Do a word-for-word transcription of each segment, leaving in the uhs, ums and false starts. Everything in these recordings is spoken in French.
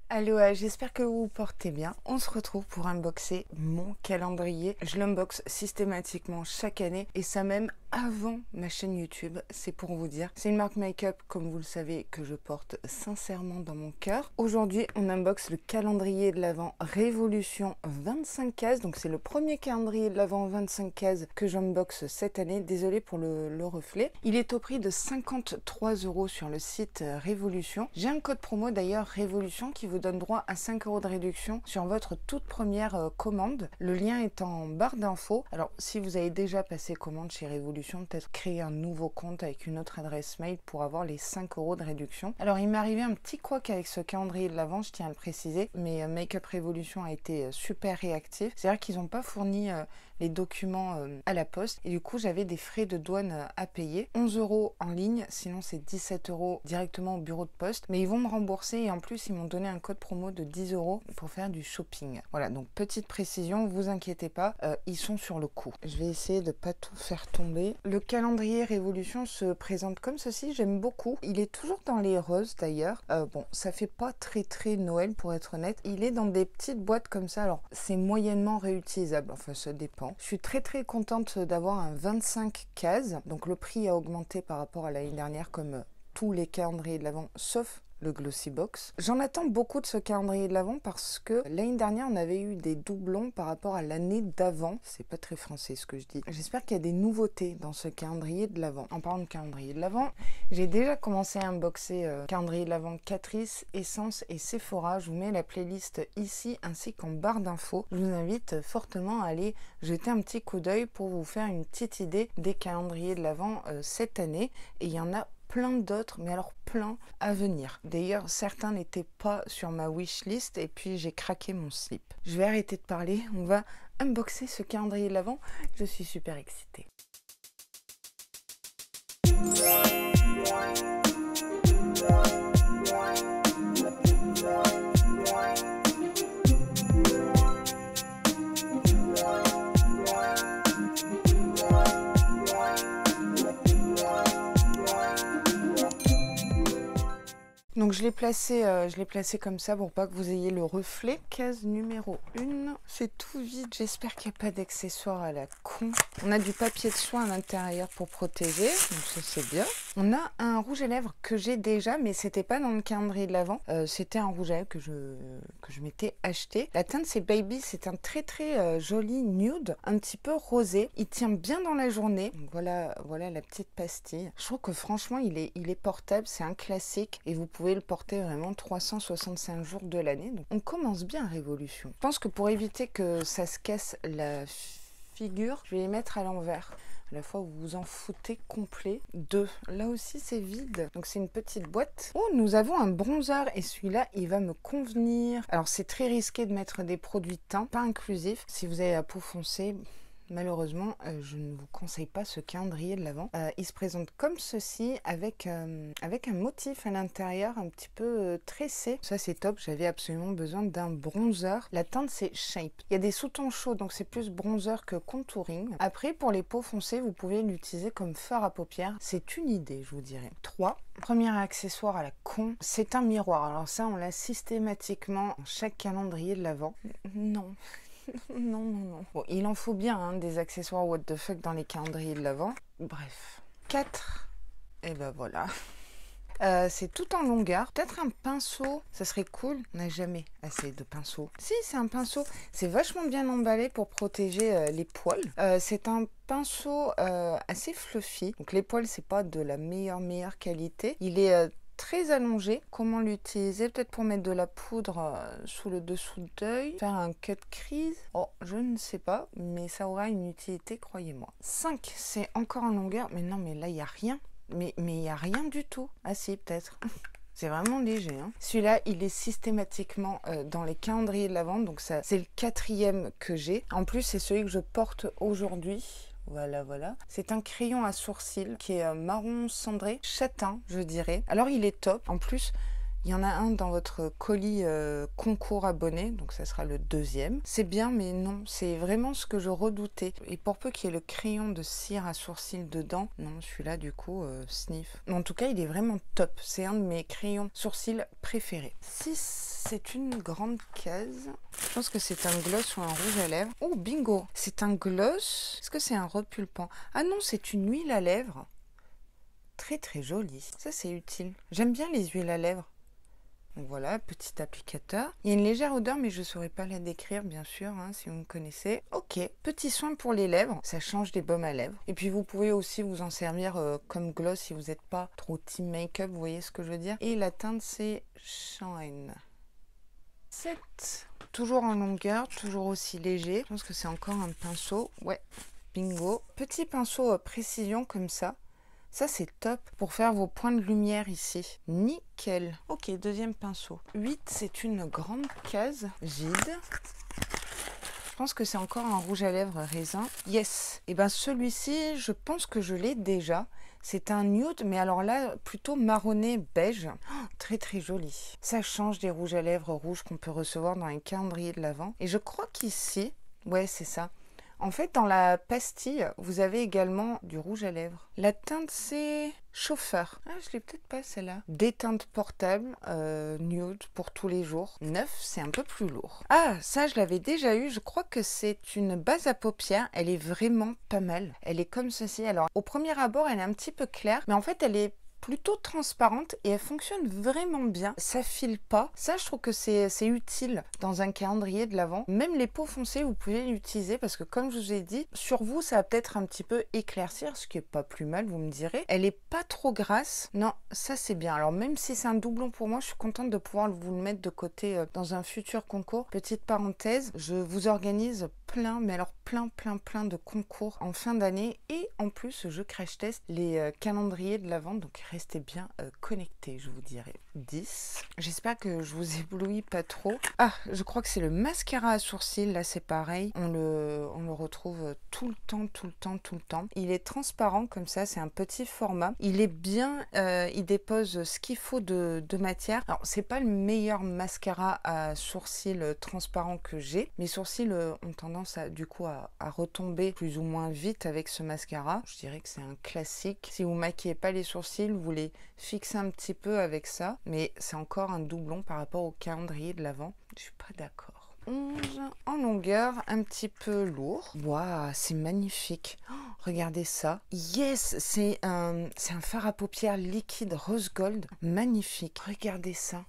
Aloha, j'espère que vous vous portez bien. On se retrouve pour unboxer mon calendrier. Je l'unbox systématiquement chaque année et ça même avant ma chaîne YouTube, c'est pour vous dire. C'est une marque make-up, comme vous le savez, que je porte sincèrement dans mon cœur. Aujourd'hui, on unbox le calendrier de l'Avent Révolution vingt-cinq cases. Donc c'est le premier calendrier de l'Avent vingt-cinq cases que j'unbox cette année. Désolée pour le, le reflet. Il est au prix de cinquante-trois euros sur le site Révolution. J'ai un code promo d'ailleurs Révolution qui vous donne droit à cinq euros de réduction sur votre toute première euh, commande. Le lien est en barre d'infos. Alors si vous avez déjà passé commande chez Révolution, peut-être créer un nouveau compte avec une autre adresse mail pour avoir les cinq euros de réduction. Alors il m'est arrivé un petit couac avec ce calendrier de l'Avent, je tiens à le préciser, mais euh, Make-up Révolution a été euh, super réactif. C'est-à-dire qu'ils n'ont pas fourni euh, les documents euh, à la poste et du coup j'avais des frais de douane euh, à payer. onze euros en ligne, sinon c'est dix-sept euros directement au bureau de poste, mais ils vont me rembourser et en plus ils m'ont donné un code promo de dix euros pour faire du shopping. Voilà, donc petite précision, vous inquiétez pas, euh, ils sont sur le coup. Je vais essayer de pas tout faire tomber. Le calendrier Révolution se présente comme ceci, j'aime beaucoup. Il est toujours dans les roses d'ailleurs. Euh, bon, ça fait pas très très Noël pour être honnête. Il est dans des petites boîtes comme ça, alors c'est moyennement réutilisable, enfin ça dépend. Je suis très très contente d'avoir un vingt-cinq cases, donc le prix a augmenté par rapport à l'année dernière comme tous les calendriers de l'Avent, sauf le Glossy Box. J'en attends beaucoup de ce calendrier de l'Avent parce que l'année dernière, on avait eu des doublons par rapport à l'année d'avant. C'est pas très français ce que je dis. J'espère qu'il y a des nouveautés dans ce calendrier de l'Avent. En parlant de calendrier de l'Avent, j'ai déjà commencé à unboxer euh, calendrier de l'Avent Catrice, Essence et Sephora. Je vous mets la playlist ici ainsi qu'en barre d'infos. Je vous invite fortement à aller jeter un petit coup d'œil pour vous faire une petite idée des calendriers de l'Avent euh, cette année. Et il y en a plein d'autres, mais alors plein à venir. D'ailleurs, certains n'étaient pas sur ma wishlist et puis j'ai craqué mon slip. Je vais arrêter de parler, on va unboxer ce calendrier de l'Avent. Je suis super excitée. Donc je l'ai placé, euh, je l'ai placé comme ça pour pas que vous ayez le reflet. Case numéro un, c'est tout vide. J'espère qu'il n'y a pas d'accessoires à la con. On a du papier de soin à l'intérieur pour protéger, donc ça c'est bien. On a un rouge à lèvres que j'ai déjà, mais c'était pas dans le calendrier de l'Avent. Euh, c'était un rouge à lèvres que je, que je m'étais acheté. La teinte c'est Baby, c'est un très très euh, joli nude, un petit peu rosé. Il tient bien dans la journée. Donc voilà, voilà la petite pastille. Je trouve que franchement il est, il est portable, c'est un classique et vous pouvez le porter vraiment trois cent soixante-cinq jours de l'année. Donc on commence bien Révolution. Je pense que pour éviter que ça se casse la figure, je vais les mettre à l'envers. À la fois vous vous en foutez complet. Deux. Là aussi c'est vide. Donc c'est une petite boîte. Oh, nous avons un bronzer et celui-là il va me convenir. Alors c'est très risqué de mettre des produits teint, pas inclusifs. Si vous avez la peau foncée, malheureusement, euh, je ne vous conseille pas ce calendrier de l'Avent. Euh, il se présente comme ceci, avec, euh, avec un motif à l'intérieur un petit peu euh, tressé. Ça, c'est top. J'avais absolument besoin d'un bronzer. La teinte, c'est Shape. Il y a des sous-tons chauds, donc c'est plus bronzer que contouring. Après, pour les peaux foncées, vous pouvez l'utiliser comme fard à paupières. C'est une idée, je vous dirais. trois. Premier accessoire à la con, c'est un miroir. Alors ça, on l'a systématiquement dans chaque calendrier de l'Avent. Non. Non, non, non. Bon, il en faut bien hein, des accessoires what the fuck dans les calendriers de l'Avent. Bref. quatre. Et ben voilà. Euh, c'est tout en longueur. Peut-être un pinceau, ça serait cool. On n'a jamais assez de pinceaux. Si, c'est un pinceau. C'est vachement bien emballé pour protéger euh, les poils. Euh, c'est un pinceau euh, assez fluffy. Donc les poils, c'est pas de la meilleure, meilleure qualité. Il est... Euh, très allongé. Comment l'utiliser? Peut-être pour mettre de la poudre euh, sous le dessous d'œil, faire un cut crease. Oh, je ne sais pas, mais ça aura une utilité, croyez-moi. cinq, c'est encore en longueur, mais non, mais là, il n'y a rien. Mais il n'y a rien du tout. Ah si, peut-être. C'est vraiment léger. Hein. Celui-là, il est systématiquement euh, dans les calendriers de l'Avent, donc ça, c'est le quatrième que j'ai. En plus, c'est celui que je porte aujourd'hui. Voilà, voilà. C'est un crayon à sourcils qui est marron cendré, châtain, je dirais. Alors, il est top. En plus, Il y en a un dans votre colis euh, concours abonné, donc ça sera le deuxième. C'est bien, mais non, c'est vraiment ce que je redoutais. Et pour peu qu'il y ait le crayon de cire à sourcils dedans, non, celui-là, du coup, euh, sniff. En tout cas, il est vraiment top. C'est un de mes crayons sourcils préférés. six, c'est une grande case. Je pense que c'est un gloss ou un rouge à lèvres. Oh, bingo! C'est un gloss. Est-ce que c'est un repulpant? Ah non, c'est une huile à lèvres. Très, très jolie. Ça, c'est utile. J'aime bien les huiles à lèvres. Donc voilà, petit applicateur. Il y a une légère odeur, mais je ne saurais pas la décrire, bien sûr, hein, si vous me connaissez. Ok, petit soin pour les lèvres. Ça change des baumes à lèvres. Et puis, vous pouvez aussi vous en servir euh, comme gloss si vous n'êtes pas trop team make-up, vous voyez ce que je veux dire. Et la teinte, c'est Shine. sept. Toujours en longueur, toujours aussi léger. Je pense que c'est encore un pinceau. Ouais, bingo. Petit pinceau euh, précision comme ça. Ça, c'est top pour faire vos points de lumière ici. Nickel. Ok, deuxième pinceau. huit, c'est une grande case vide. Je pense que c'est encore un rouge à lèvres raisin. Yes. Et bien, celui-ci, je pense que je l'ai déjà. C'est un nude, mais alors là, plutôt marronné beige. Oh, très, très joli. Ça change des rouges à lèvres rouges qu'on peut recevoir dans un calendrier de l'Avent. Et je crois qu'ici, ouais, c'est ça. En fait, dans la pastille, vous avez également du rouge à lèvres. La teinte, c'est chauffeur. Ah, je l'ai peut-être pas celle-là. Des teintes portables, euh, nude pour tous les jours. neuf, c'est un peu plus lourd. Ah, ça, je l'avais déjà eu. Je crois que c'est une base à paupières. Elle est vraiment pas mal. Elle est comme ceci. Alors, au premier abord, elle est un petit peu claire, mais en fait, elle est plutôt transparente et elle fonctionne vraiment bien. Ça file pas. Ça, je trouve que c'est utile dans un calendrier de l'Avent. Même les peaux foncées, vous pouvez l'utiliser parce que comme je vous ai dit, sur vous, ça va peut-être un petit peu éclaircir, ce qui est pas plus mal, vous me direz. Elle est pas trop grasse. Non, ça c'est bien. Alors même si c'est un doublon pour moi, je suis contente de pouvoir vous le mettre de côté euh, dans un futur concours. Petite parenthèse, je vous organise plein, mais alors plein, plein, plein de concours en fin d'année et en plus, je crash test les euh, calendriers de l'Avent, donc restez bien euh, connectés, je vous dirai. dix. J'espère que je vous éblouis pas trop. Ah, je crois que c'est le mascara à sourcils, là c'est pareil. On le, on le retrouve tout le temps, tout le temps, tout le temps. Il est transparent comme ça, c'est un petit format. Il est bien, euh, il dépose ce qu'il faut de, de matière. Alors, c'est pas le meilleur mascara à sourcils transparent que j'ai. Mes sourcils euh, ont tendance à, du coup à, à retomber plus ou moins vite avec ce mascara. Je dirais que c'est un classique. Si vous maquillez pas les sourcils, vous les fixez un petit peu avec ça. Mais c'est encore un doublon par rapport au calendrier de l'Avent. Je suis pas d'accord. onze en longueur, un petit peu lourd. Waouh, c'est magnifique. Oh, regardez ça. Yes, c'est un, c'est un fard à paupières liquide rose gold. Magnifique. Regardez ça.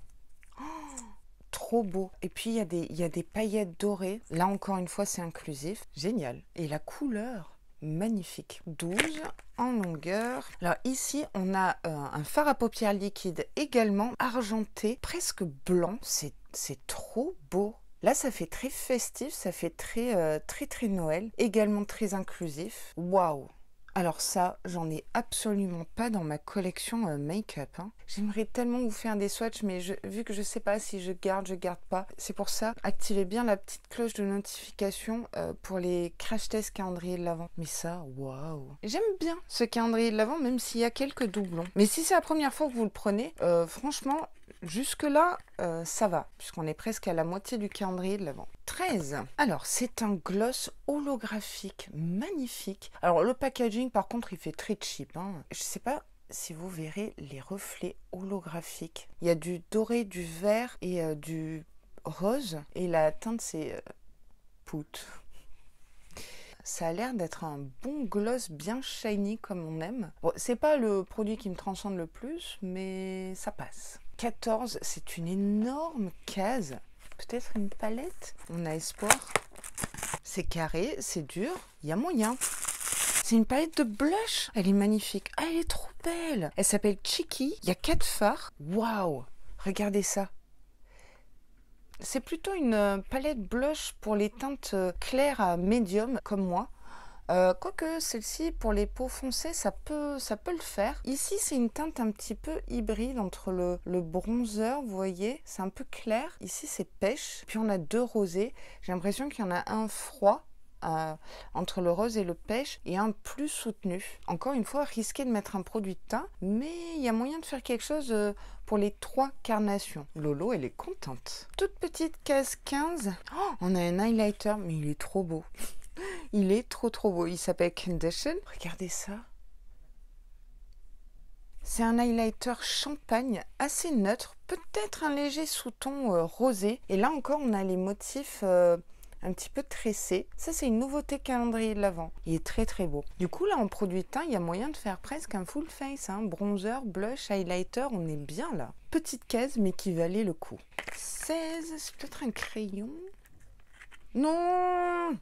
Trop beau. Et puis, il y a des, il y a des paillettes dorées. Là, encore une fois, c'est inclusif. Génial. Et la couleur, magnifique. douze en longueur. Alors ici, on a euh, un fard à paupières liquide également argenté, presque blanc. C'est trop beau. Là, ça fait très festif, ça fait très, euh, très, très Noël. Également très inclusif. Waouh! Alors ça, j'en ai absolument pas dans ma collection euh, make-up. Hein. J'aimerais tellement vous faire des swatchs, mais je, vu que je sais pas si je garde, je garde pas. C'est pour ça, activez bien la petite cloche de notification euh, pour les crash tests calendrier de l'Avent. Mais ça, waouh! J'aime bien ce calendrier de l'Avent, même s'il y a quelques doublons. Mais si c'est la première fois que vous le prenez, euh, franchement, jusque-là, euh, ça va, puisqu'on est presque à la moitié du calendrier de l'Avent. treize. Alors, c'est un gloss holographique, magnifique. Alors, le packaging, par contre, il fait très cheap. Hein. Je sais pas si vous verrez les reflets holographiques. Il y a du doré, du vert et euh, du rose. Et la teinte, c'est euh, pout. Ça a l'air d'être un bon gloss bien shiny comme on aime. Bon, c'est pas le produit qui me transcende le plus, mais ça passe. quatorze, c'est une énorme case. Peut-être une palette. On a espoir. C'est carré, c'est dur. Il y a moyen. C'est une palette de blush. Elle est magnifique. Ah, elle est trop belle. Elle s'appelle Cheeky. Il y a quatre fards. Waouh! Regardez ça. C'est plutôt une palette blush pour les teintes claires à médium, comme moi. Euh, Quoique celle-ci, pour les peaux foncées, ça peut, ça peut le faire. Ici, c'est une teinte un petit peu hybride entre le, le bronzer, vous voyez. C'est un peu clair. Ici, c'est pêche. Puis on a deux rosés. J'ai l'impression qu'il y en a un froid euh, entre le rose et le pêche et un plus soutenu. Encore une fois, risqué de mettre un produit de teint, mais il y a moyen de faire quelque chose euh, pour les trois carnations. Lolo, elle est contente. Toute petite case quinze. Oh, on a un highlighter, mais il est trop beau. Il est trop trop beau. Il s'appelle Condition. Regardez ça. C'est un highlighter champagne assez neutre, peut-être un léger sous-ton euh, rosé. Et là encore, on a les motifs euh, un petit peu tressés. Ça, c'est une nouveauté calendrier de l'Avent. Il est très très beau. Du coup, là, en produit teint, il y a moyen de faire presque un full face. Hein. Bronzer, blush, highlighter, on est bien là. Petite case, mais qui valait le coup. seize, c'est peut-être un crayon. Non!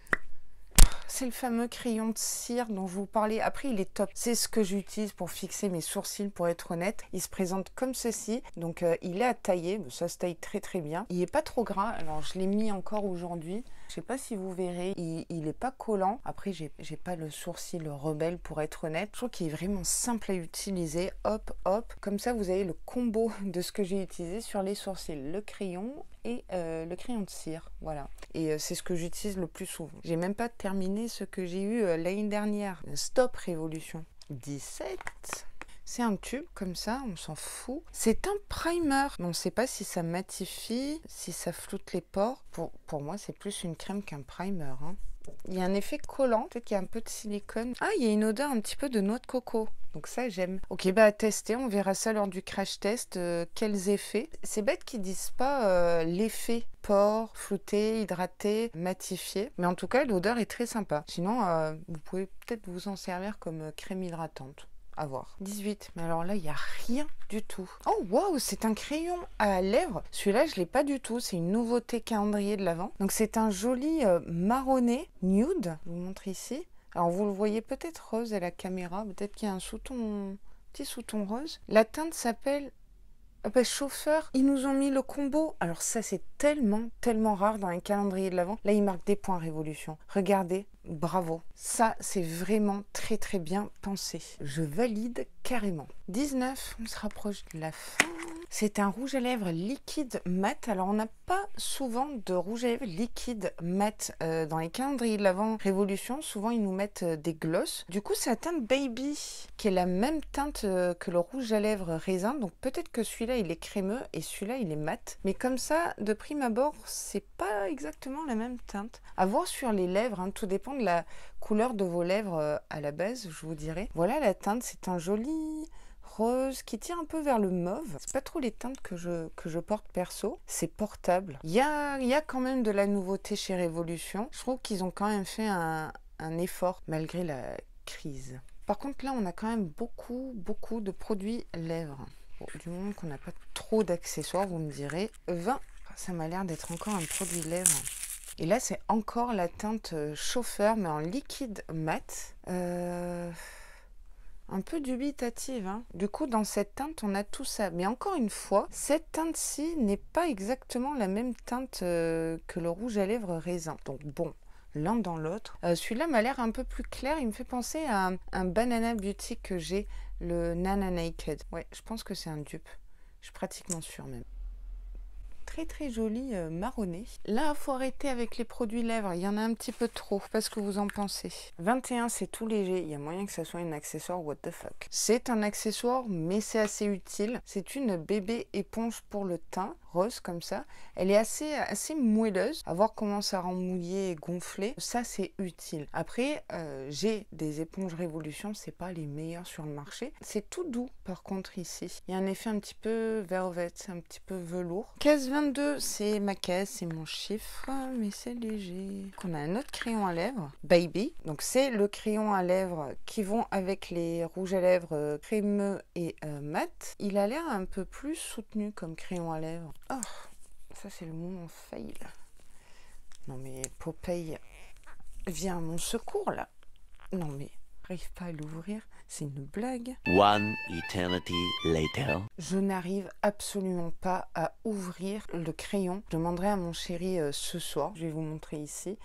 C'est le fameux crayon de cire dont je vous parlais. Après, il est top. C'est ce que j'utilise pour fixer mes sourcils, pour être honnête. Il se présente comme ceci. Donc, euh, il est à tailler. Ça se taille très, très bien. Il n'est pas trop gras. Alors, je l'ai mis encore aujourd'hui. Je ne sais pas si vous verrez. Il n'est pas collant. Après, j'ai j'ai pas le sourcil rebelle, pour être honnête. Je trouve qu'il est vraiment simple à utiliser. Hop, hop. Comme ça, vous avez le combo de ce que j'ai utilisé sur les sourcils. Le crayon et euh, le crayon de cire. Voilà. Et euh, c'est ce que j'utilise le plus souvent. J'ai même pas terminé ce que j'ai eu euh, l'année dernière. Stop Révolution. dix-sept. C'est un tube comme ça, on s'en fout. C'est un primer. On ne sait pas si ça matifie, si ça floute les pores. Pour, pour moi, c'est plus une crème qu'un primer. Hein. Il y a un effet collant, peut-être qu'il y a un peu de silicone. Ah, il y a une odeur un petit peu de noix de coco. Donc ça, j'aime. Ok, bah à tester, on verra ça lors du crash test. Euh, quels effets. C'est bête qu'ils disent pas euh, l'effet pore, flouté, hydraté, matifié. Mais en tout cas, l'odeur est très sympa. Sinon, euh, vous pouvez peut-être vous en servir comme euh, crème hydratante. À voir. dix-huit. Mais alors là, il n'y a rien du tout. Oh, waouh, c'est un crayon à lèvres. Celui-là, je ne l'ai pas du tout. C'est une nouveauté calendrier de l'Avent. Donc, c'est un joli euh, marronné nude. Je vous montre ici. Alors, vous le voyez peut-être rose à la caméra. Peut-être qu'il y a un sous-ton, petit sous-ton rose. La teinte s'appelle... Ah bah, chauffeur, ils nous ont mis le combo. Alors ça, c'est tellement, tellement rare dans les calendriers de l'Avent. Là, ils marquent des points Révolution. Regardez, bravo. Ça, c'est vraiment très, très bien pensé. Je valide carrément. dix-neuf, on se rapproche de la fin. C'est un rouge à lèvres liquide mat. Alors, on n'a pas souvent de rouge à lèvres liquide mat euh, dans les calendriers de l'Avent Révolution. Souvent, ils nous mettent euh, des glosses. Du coup, c'est la teinte Baby, qui est la même teinte euh, que le rouge à lèvres raisin. Donc, peut-être que celui-là, il est crémeux et celui-là, il est mat. Mais comme ça, de prime abord, c'est pas exactement la même teinte. À voir sur les lèvres, hein, tout dépend de la couleur de vos lèvres euh, à la base, je vous dirai. Voilà la teinte, c'est un joli... rose qui tire un peu vers le mauve. C'est pas trop les teintes que je, que je porte perso. C'est portable. Il y a, y a quand même de la nouveauté chez Révolution. Je trouve qu'ils ont quand même fait un, un effort malgré la crise. Par contre, là, on a quand même beaucoup, beaucoup de produits lèvres. Bon, du moment qu'on n'a pas trop d'accessoires, vous me direz. vingt. Ça m'a l'air d'être encore un produit lèvres. Et là, c'est encore la teinte chauffeur, mais en liquide mat. Euh... Un peu dubitative, hein. Du coup, dans cette teinte, on a tout ça. Mais encore une fois, cette teinte-ci n'est pas exactement la même teinte euh, que le rouge à lèvres raisin. Donc bon, l'un dans l'autre. Euh, Celui-là m'a l'air un peu plus clair. Il me fait penser à un, un Banana Beauty que j'ai, le Nana Naked. Ouais, je pense que c'est un dupe. Je suis pratiquement sûre même. Très très joli euh, marronné. Là, il faut arrêter avec les produits lèvres. Il y en a un petit peu trop. Je sais pas ce que vous en pensez. vingt et un, c'est tout léger. Il y a moyen que ça soit un accessoire. What the fuck. C'est un accessoire, mais c'est assez utile. C'est une bébé éponge pour le teint. Rose comme ça. Elle est assez, assez moelleuse. À voir comment ça rend mouillé et gonflé. Ça, c'est utile. Après, euh, j'ai des éponges Révolution. C'est pas les meilleures sur le marché. C'est tout doux, par contre, ici. Il y a un effet un petit peu velvet, un petit peu velours. Case vingt-deux, c'est ma case, c'est mon chiffre, mais c'est léger. On a un autre crayon à lèvres, Baby. Donc, c'est le crayon à lèvres qui vont avec les rouges à lèvres crémeux et euh, mat. Il a l'air un peu plus soutenu comme crayon à lèvres. Oh, ça c'est le moment fail. Non mais Popeye, viens à mon secours là. Non mais, j'arrive pas à l'ouvrir, c'est une blague. One eternity later. Je n'arrive absolument pas à ouvrir le crayon. Je demanderai à mon chéri euh, ce soir, je vais vous montrer ici.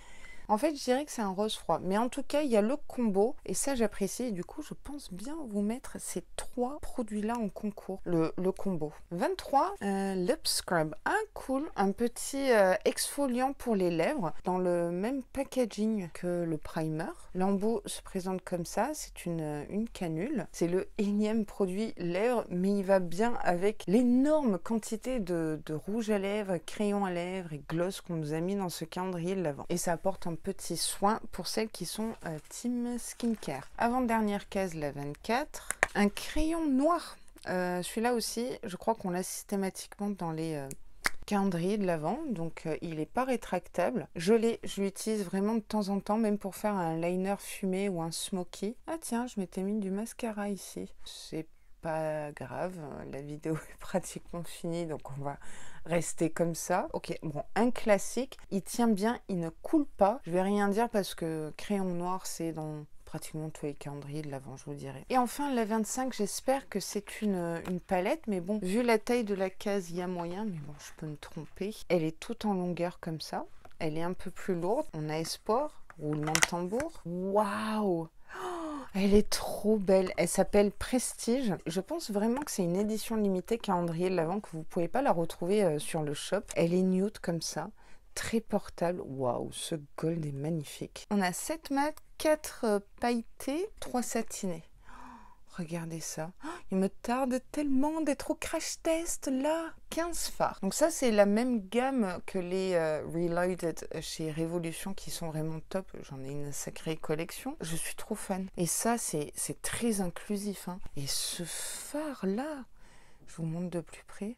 En fait, je dirais que c'est un rose froid. Mais en tout cas, il y a le combo. Et ça, j'apprécie. Et du coup, je pense bien vous mettre ces trois produits-là en concours. Le, le combo. vingt-trois, euh, Lip Scrub. Ah, cool. Un petit euh, exfoliant pour les lèvres. Dans le même packaging que le primer. L'embout se présente comme ça. C'est une, une canule. C'est le énième produit lèvres. Mais il va bien avec l'énorme quantité de, de rouge à lèvres, crayon à lèvres et gloss qu'on nous a mis dans ce calendrier de l'avant. Et ça apporte un petit soin pour celles qui sont euh, team skincare. Avant-dernière case, la vingt-quatre. Un crayon noir. Euh, Celui-là aussi, je crois qu'on l'a systématiquement dans les euh, calendriers de l'avant. Donc, euh, il n'est pas rétractable. Je l'ai, je l'utilise vraiment de temps en temps, même pour faire un liner fumé ou un smoky. Ah tiens, je m'étais mis du mascara ici. C'est pas grave, la vidéo est pratiquement finie, donc on va rester comme ça. Ok, bon, un classique, il tient bien, il ne coule pas. Je vais rien dire parce que crayon noir, c'est dans pratiquement tous les calendriers de l'avant, je vous dirais. Et enfin, la vingt-cinq, j'espère que c'est une, une palette, mais bon, vu la taille de la case, il y a moyen, mais bon, je peux me tromper. Elle est toute en longueur comme ça, elle est un peu plus lourde. On a espoir, roulement de tambour. Waouh! Elle est trop belle, elle s'appelle Prestige. Je pense vraiment que c'est une édition limitée calendrier de l'avant, que vous ne pouvez pas la retrouver euh, sur le shop. Elle est nude comme ça, très portable. Waouh, ce gold est magnifique. On a sept mat, quatre euh, pailletés, trois satinés. Regardez ça. Oh, il me tarde tellement d'être au crash test là. quinze fards. Donc ça, c'est la même gamme que les euh, Reloaded chez Révolution qui sont vraiment top. J'en ai une sacrée collection. Je suis trop fan. Et ça, c'est très inclusif. Hein. Et ce phare là, je vous montre de plus près.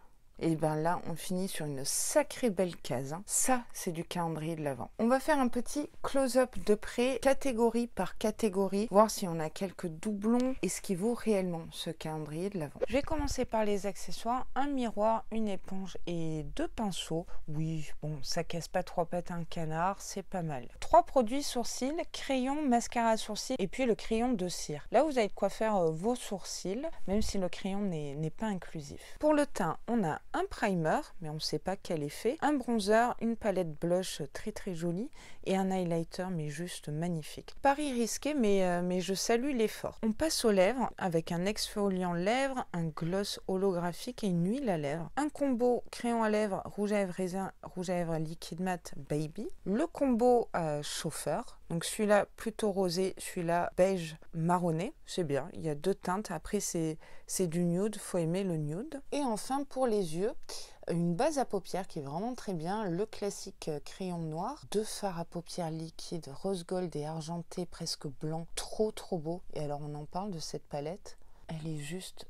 Et bien là, on finit sur une sacrée belle case. Hein. Ça, c'est du calendrier de l'avant. On va faire un petit close-up de près, catégorie par catégorie, voir si on a quelques doublons et ce qui vaut réellement ce calendrier de l'avant. Je vais commencer par les accessoires. Un miroir, une éponge et deux pinceaux. Oui, bon, ça casse pas trois pattes à un canard, c'est pas mal. Trois produits sourcils, crayon, mascara à sourcils et puis le crayon de cire. Là, vous avez de quoi faire euh, vos sourcils, même si le crayon n'est pas inclusif. Pour le teint, on a un primer, mais on ne sait pas quel effet, un bronzer, une palette blush très très jolie et un highlighter mais juste magnifique. Pari risqué, mais, euh, mais je salue l'effort. On passe aux lèvres avec un exfoliant lèvres, un gloss holographique et une huile à lèvres. Un combo crayon à lèvres, rouge à lèvres raisin, rouge à lèvres liquide mat baby. Le combo euh, chauffeur. Donc celui-là plutôt rosé, celui-là beige marronné, c'est bien, il y a deux teintes, après c'est du nude, faut aimer le nude. Et enfin pour les yeux, une base à paupières qui est vraiment très bien, le classique crayon noir, deux fards à paupières liquides, rose gold et argenté presque blanc, trop trop beau. Et alors on en parle de cette palette, elle est juste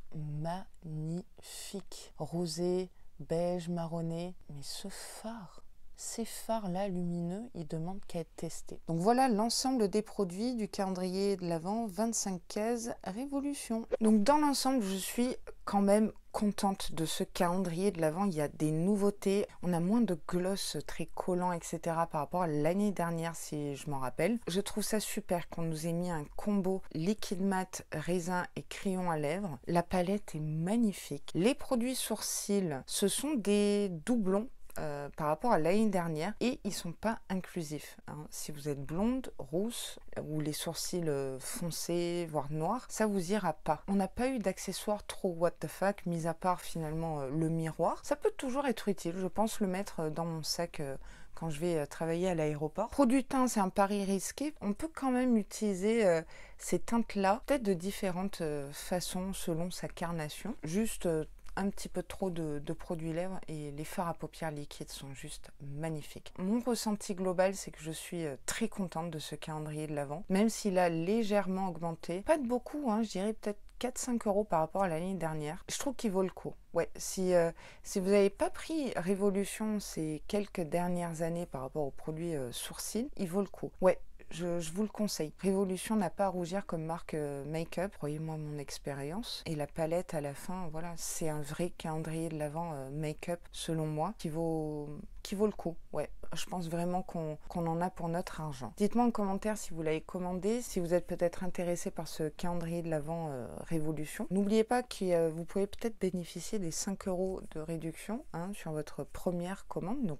magnifique, rosé, beige, marronné, mais ce fard, ces fards-là lumineux, ils demandent qu'à être testés. Donc voilà l'ensemble des produits du calendrier de l'Avent vingt-cinq cases Révolution. Donc dans l'ensemble, je suis quand même contente de ce calendrier de l'Avent. Il y a des nouveautés. On a moins de gloss très collant, et cetera par rapport à l'année dernière, si je m'en rappelle. Je trouve ça super qu'on nous ait mis un combo liquide mat, raisin et crayon à lèvres. La palette est magnifique. Les produits sourcils, ce sont des doublons Euh, par rapport à l'année dernière et ils sont pas inclusifs. Hein. Si vous êtes blonde, rousse ou les sourcils euh, foncés, voire noirs, ça vous ira pas. On n'a pas eu d'accessoires trop what the fuck, mis à part finalement euh, le miroir. Ça peut toujours être utile, je pense le mettre dans mon sac euh, quand je vais euh, travailler à l'aéroport. Produit teint, c'est un pari risqué. On peut quand même utiliser euh, ces teintes-là, peut-être de différentes euh, façons selon sa carnation. Juste euh, un petit peu trop de, de produits lèvres et les fards à paupières liquides sont juste magnifiques. Mon ressenti global, c'est que je suis très contente de ce calendrier de l'Avent, même s'il a légèrement augmenté. Pas de beaucoup, hein, je dirais peut-être quatre à cinq euros par rapport à l'année dernière. Je trouve qu'il vaut le coup. Ouais, si, euh, si vous n'avez pas pris Révolution ces quelques dernières années par rapport aux produits euh, sourcils, il vaut le coup. Ouais. Je, je vous le conseille. Révolution n'a pas à rougir comme marque euh, make-up, croyez-moi mon expérience. Et la palette à la fin, voilà, c'est un vrai calendrier de l'Avent euh, make-up, selon moi, qui vaut, qui vaut le coup. Ouais, je pense vraiment qu'on qu'on en a pour notre argent. Dites-moi en commentaire si vous l'avez commandé, si vous êtes peut-être intéressé par ce calendrier de l'Avent euh, Révolution. N'oubliez pas que euh, vous pouvez peut-être bénéficier des cinq euros de réduction hein, sur votre première commande, donc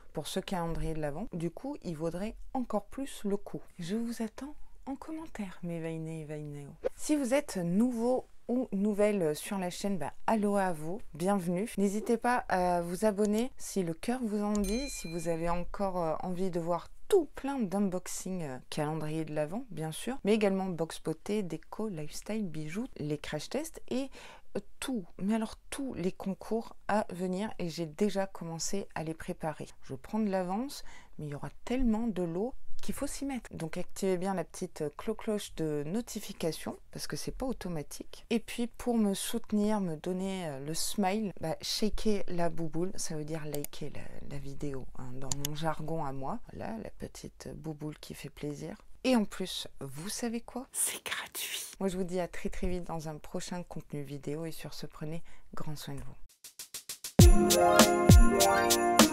pour ce calendrier de l'Avent. Du coup, il vaudrait encore plus le coup. Je vous attends en commentaire, mes Vainé et Vainéo. Si vous êtes nouveau ou nouvelle sur la chaîne, bah, aloha à vous, bienvenue. N'hésitez pas à vous abonner si le cœur vous en dit, si vous avez encore euh, envie de voir tout plein d'unboxing, euh, calendrier de l'Avent bien sûr, mais également box beauté, déco, lifestyle, bijoux, les crash tests et euh, tout, mais alors tous les concours à venir et j'ai déjà commencé à les préparer. Je prends de l'avance, mais il y aura tellement de lots qu'il faut s'y mettre. Donc activez bien la petite cloche de notification parce que c'est pas automatique. Et puis pour me soutenir, me donner le smile, bah, shaker la bouboule, ça veut dire liker la, la vidéo hein, dans mon jargon à moi. Voilà, la petite bouboule qui fait plaisir. Et en plus, vous savez quoi? C'est gratuit. Moi je vous dis à très très vite dans un prochain contenu vidéo et sur ce, prenez grand soin de vous.